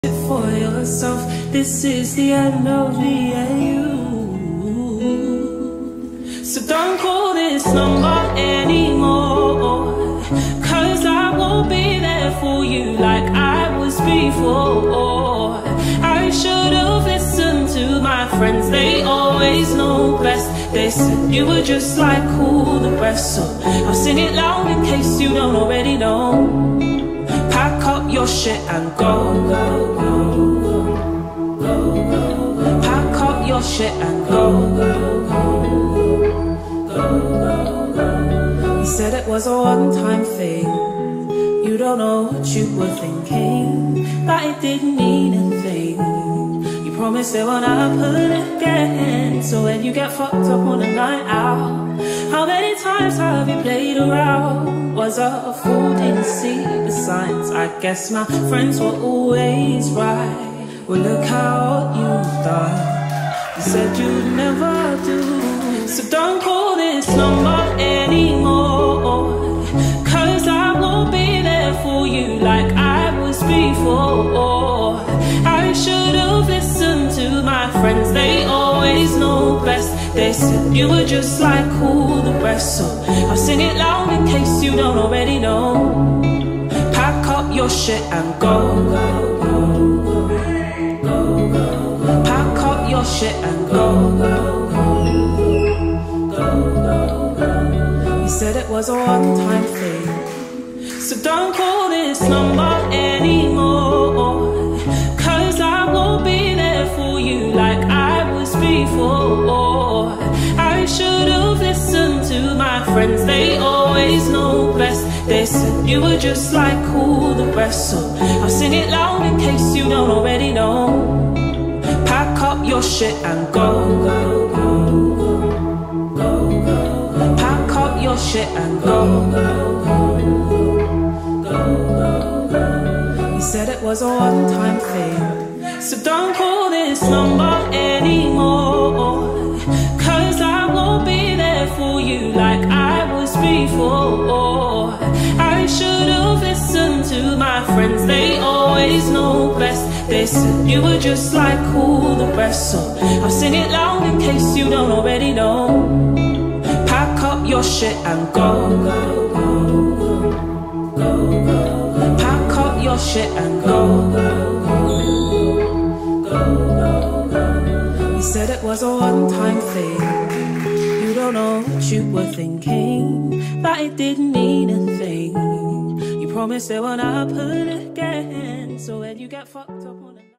for yourself. This is the end of me and you. So don't call this number anymore, 'cause I won't be there for you like I was before. I should have listened to my friends, they always know best. They said you were just like all the rest, so I'll sing it loud in case you don't already know. Pack up your shit and go, go, go, go, go, go. Pack up your shit and go, go, go, go, go, go. You said it was a one-time thing. You don't know what you were thinking, but it didn't mean a thing. You promised it won't happen again. So when you get fucked up on a night out, how many times have you played around? Was a fool, didn't see the signs. I guess my friends were always right. Well, look how you've done. You said you'd never do. So don't call this number anymore, 'cause I won't be there for you like I was before. I should have listened to my friends, they always know best. They said you were just like all the rest, so I'll sing it loud in case you don't already know. Pack up your shit and go, go, go, go, go, go. Pack up your shit and go, go, go, go, go, go. You said it was a one-time thing. So don't call this number anymore, 'cause I won't be there for you like I was before. I should have listened to my friends, they always know best. They said you were just like all the rest, so I'll sing it loud in case you don't already know. Pack up your shit and go, go, go, go, go, go. Pack up your shit and go, go, go, go, go, go. You said it was a one-time thing. So don't call this number anymore, 'cause I won't be there for you like I was before. I should have listened to my friends, they always know best. They said you were just like all the rest, so I'll sing it loud in case you don't already know. Pack up your shit and go, go, go, go, go, go. Pack up your shit and go, go, go, go, go, go. You said it was a one-time thing. You don't know what you were thinking, but it didn't mean a thing. You promised it won't happen again. So when you get fucked up on